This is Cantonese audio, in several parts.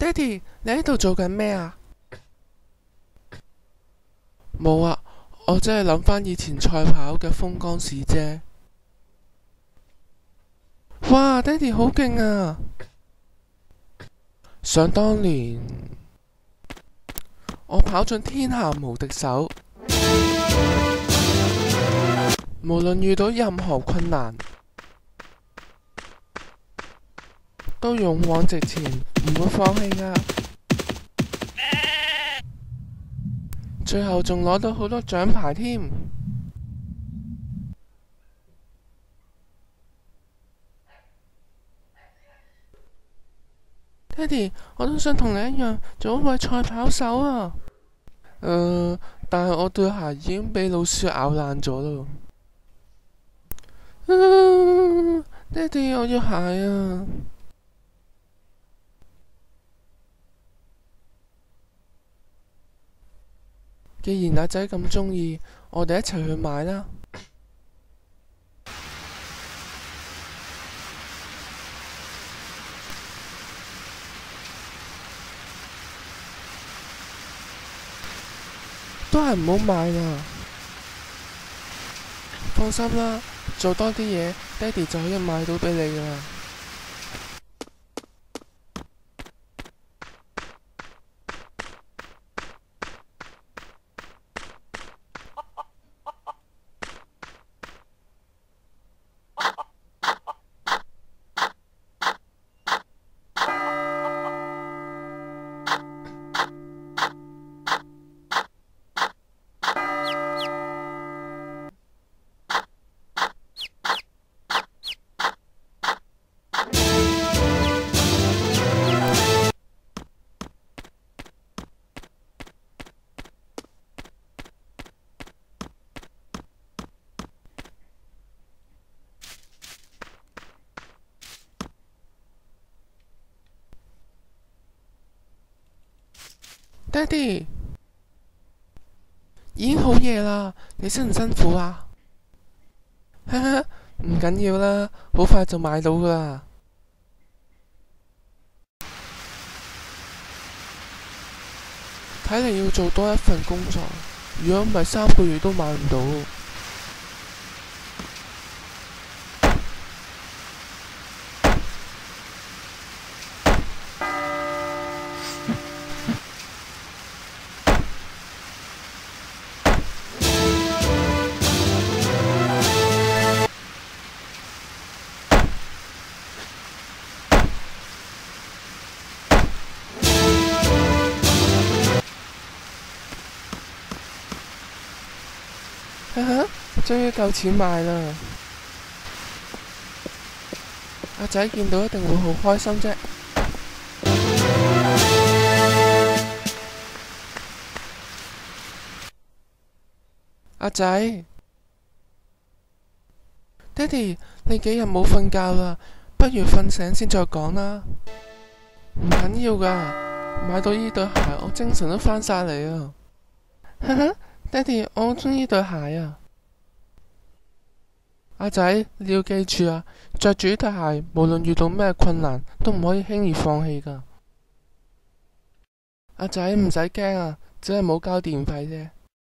爹哋，你喺度做緊咩啊？冇啊，我真係諗返以前賽跑嘅風光事啫。哇，爹哋好勁啊！想當年，我跑盡天下無敵手，無論遇到任何困難，都勇往直前，唔會放棄㗎。最後仲攞到好多獎牌添。爹哋，我都想同你一樣做一位賽跑手啊！但係我對鞋已經俾老鼠咬爛咗咯。爹哋，我要鞋啊！既然阿仔咁鍾意，我哋一齊去買啦。都係唔好買啦。放心啦，做多啲嘢，爹哋就可以買到俾你噶啦。爹哋，已經好夜啦，你辛唔辛苦啊？哈哈，唔緊要啦，好快就買到噶啦。睇嚟要做多一份工作，如果唔係3個月都買唔到。哈哈，終於夠錢買啦！阿仔見到一定會好開心啫。阿仔，爹哋，你幾日冇瞓覺啦？不如瞓醒先再講啦。唔緊要噶，買到呢對鞋，我精神都返晒嚟啊！哈哈。爹哋，我好鍾意對鞋啊！阿仔，你要記住啊，着住呢對鞋，無論遇到咩困難，都唔可以輕易放棄㗎。阿仔唔使驚啊，只係冇交電費啫。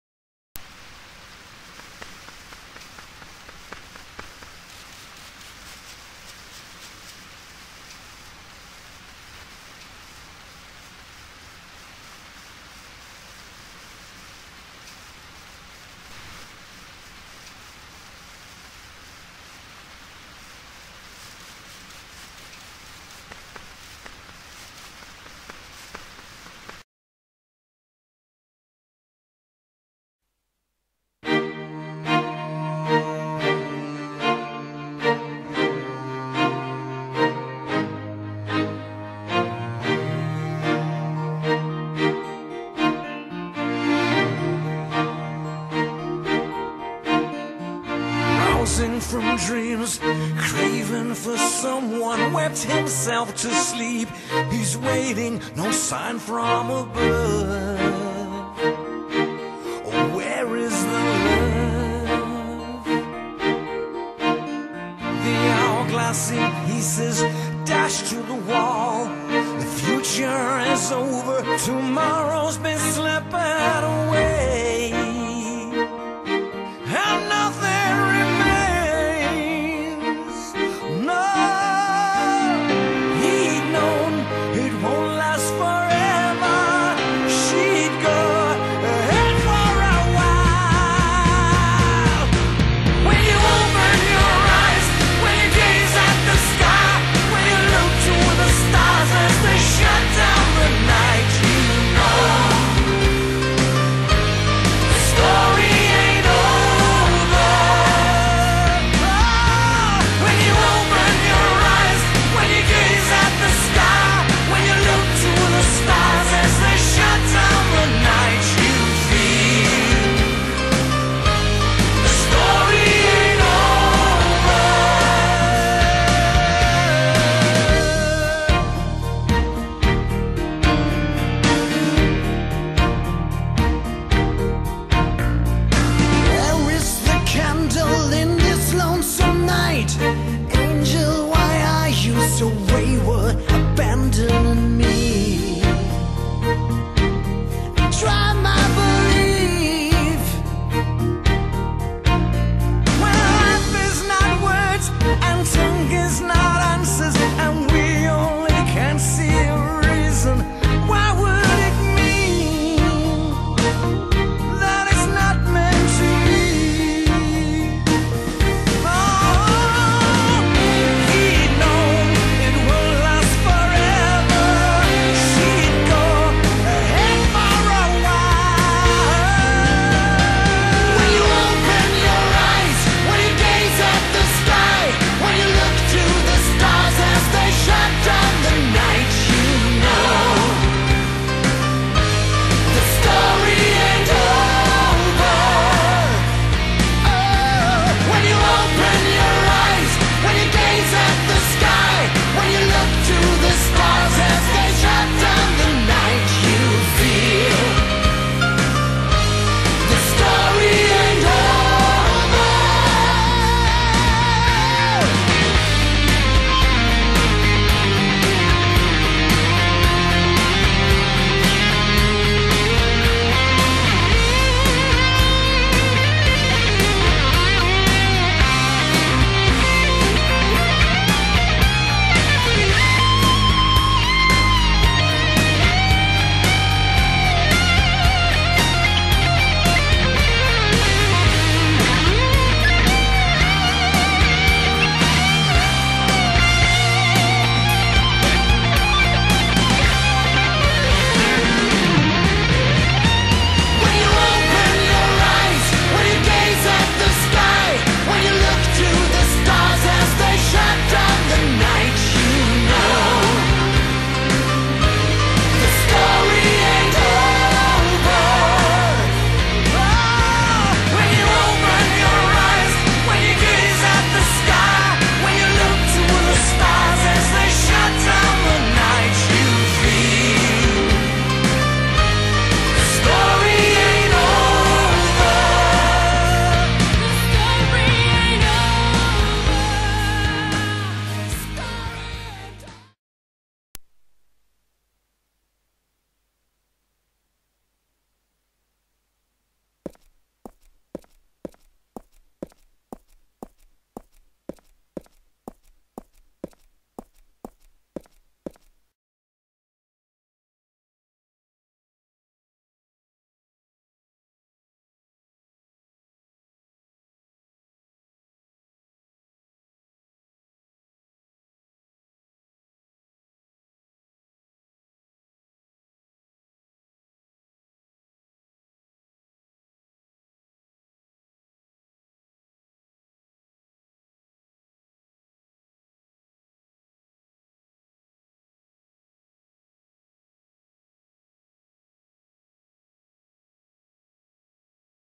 From dreams, craving for someone, wept himself to sleep. He's waiting, no sign from above.